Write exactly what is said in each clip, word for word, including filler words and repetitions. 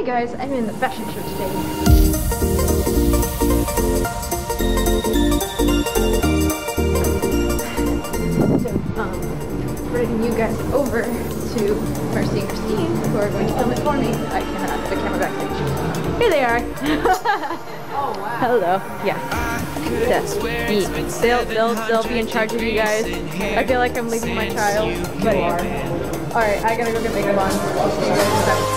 Hey guys, I'm in the fashion show today. So, um, bringing you guys over to Mercy and Christine, who are going to film it for me. I can uh, put the camera backstage. Here they are. Oh wow. Hello. Yeah. That's me. They'll, they'll, they'll be in charge of you guys. I feel like I'm leaving my child, but you are. Alright, I gotta go get makeup on. I'll see you guys in a second.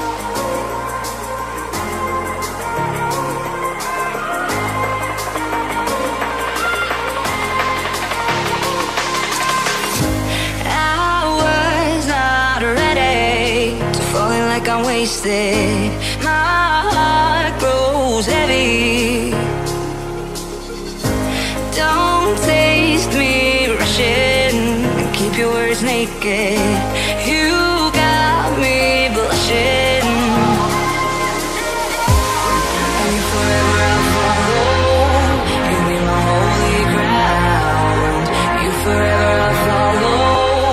I'm wasted, my heart grows heavy. Don't taste me rushing, keep your words naked. You got me blushing. And you forever I'll follow, you be my holy ground. You forever I'll follow.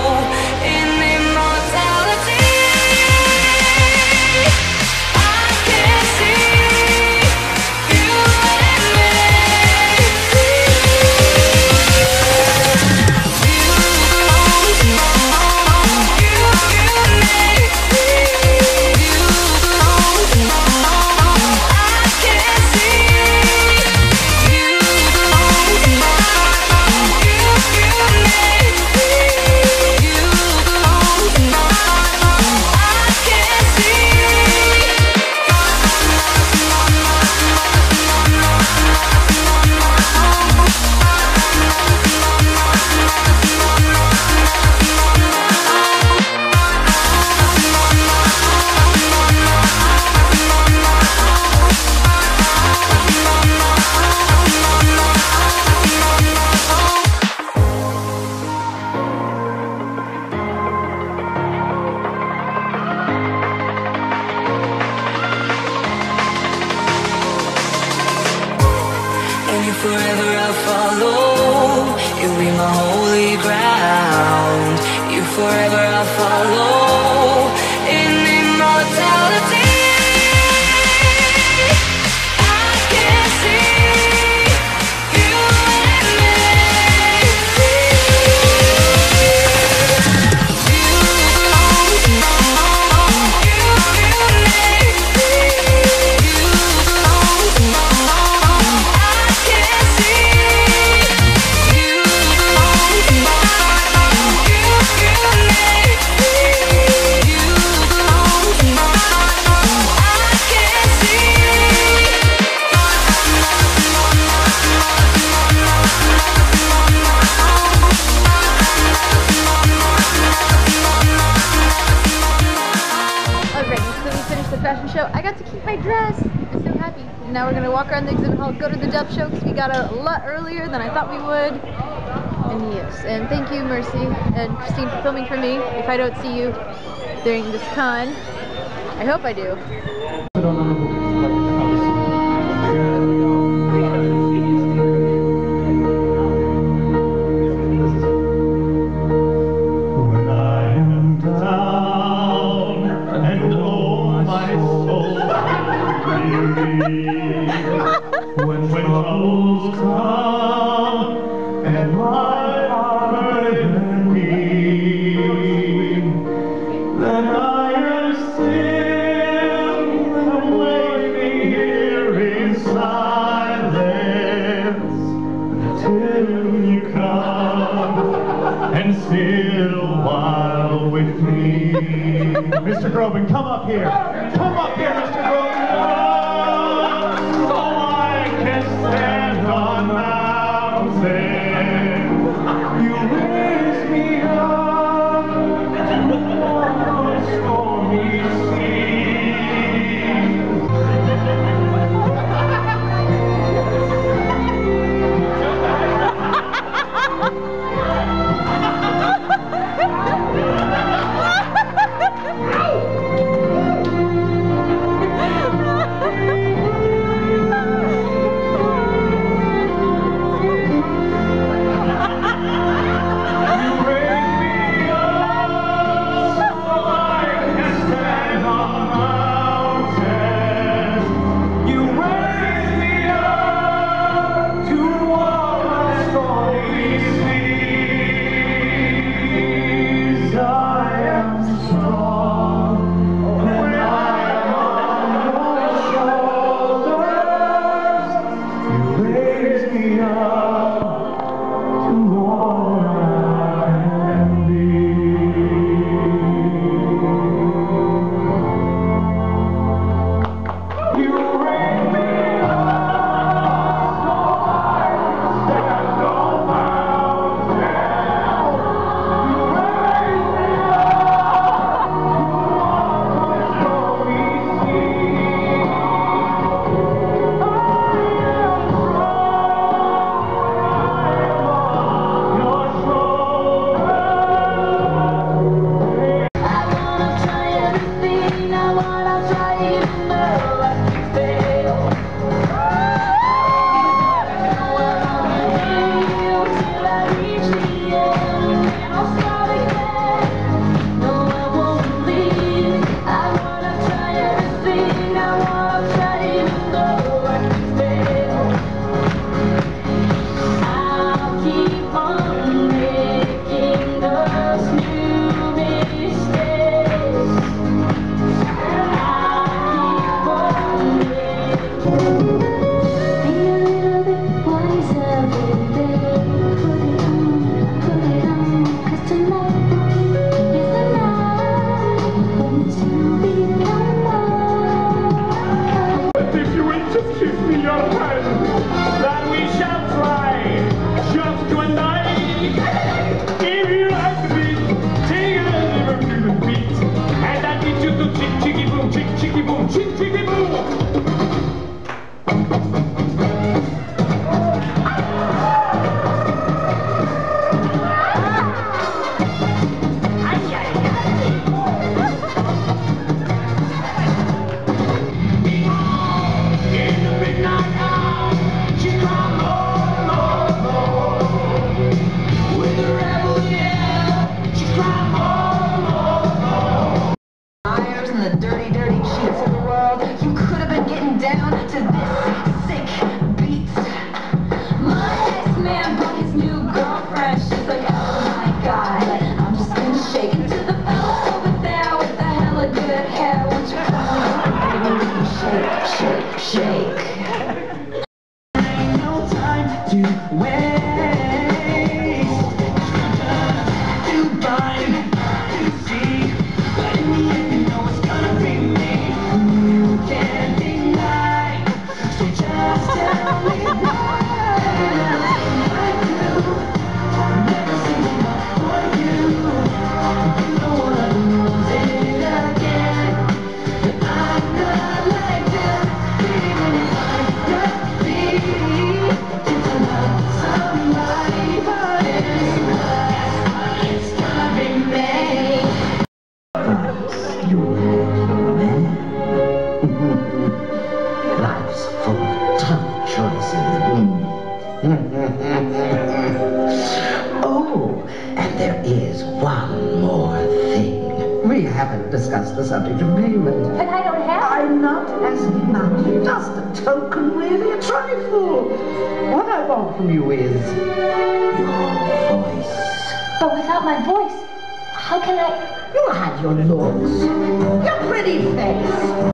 Forever I'll follow, you'll be my holy ground. You forever I'll follow, in immortality. Fashion show. I got to keep my dress. I'm so happy. And now we're gonna walk around the exhibit hall, go to the Dub show because we got a lot earlier than I thought we would. And yes, and thank you, Mercy and Christine, for filming for me. If I don't see you during this con, I hope I do. When troubles come and my heart burden me, then I am still and waiting here in silence until you come and sit a while with me. Mister Groban, come up here. Come up here, Mister Groban. Stand on mountains, you raise me up on stormy Oh, and there is one more thing. We haven't discussed the subject of payment. But I don't have. I'm not asking much. Just a token, really, a trifle. What I want from you is your voice. But without my voice, how can I? You had your looks, your pretty face.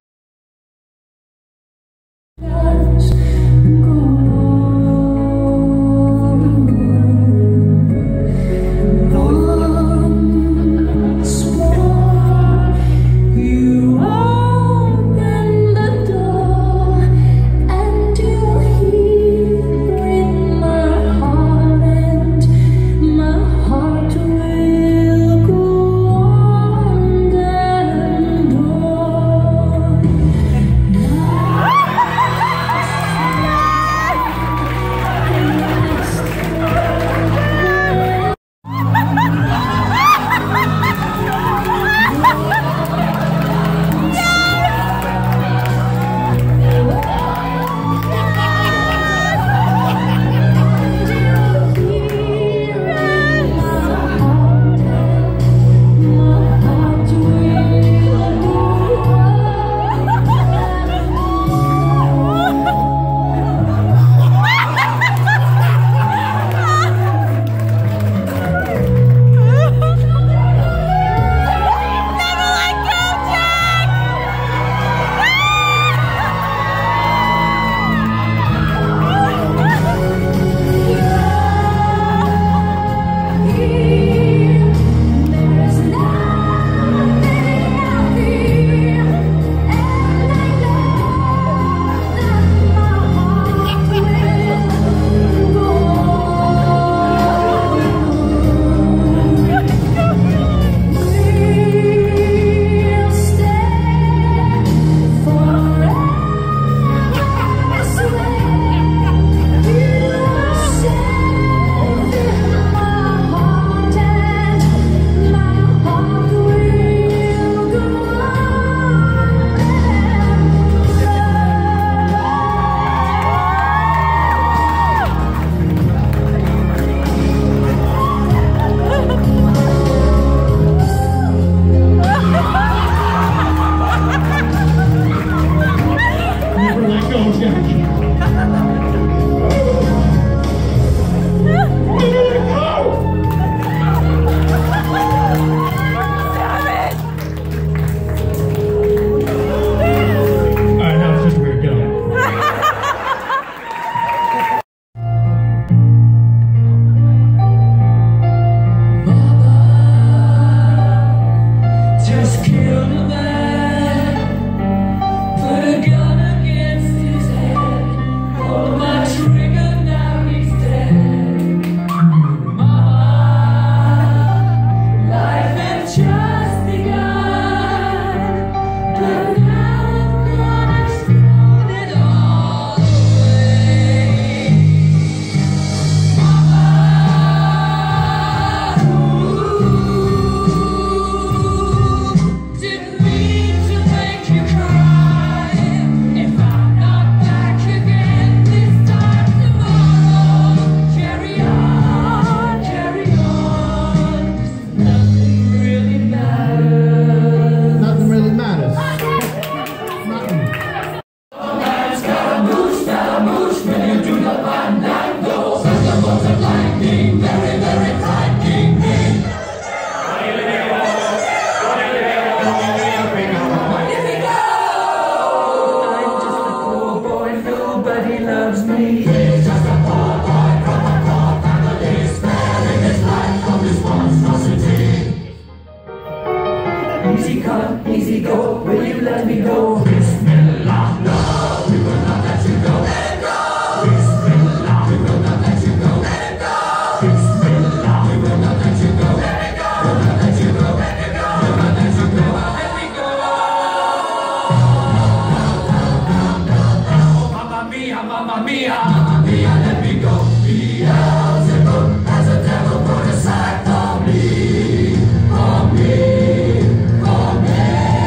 mia, mamma mia, let me go. Beelzebub has a devil put a sack on me, on me, on me.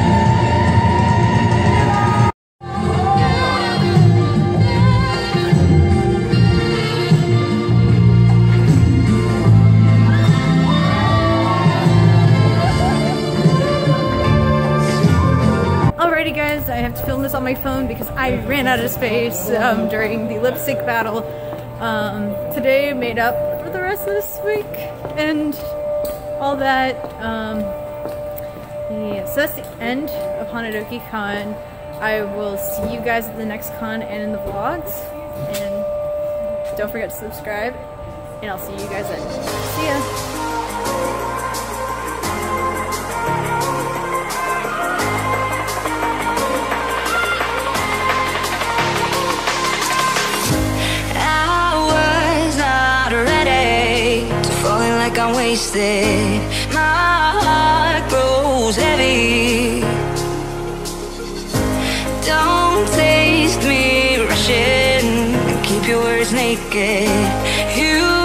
Alrighty guys, I have to film this on my phone because I ran out of space um, during the lip sync battle. Um, today made up for the rest of this week and all that. Um, yeah, so that's the end of Hanadoki Con. I will see you guys at the next con and in the vlogs. And don't forget to subscribe. And I'll see you guys then. See ya! I'm wasted, my heart grows heavy. Don't taste me rushing, keep your words naked. You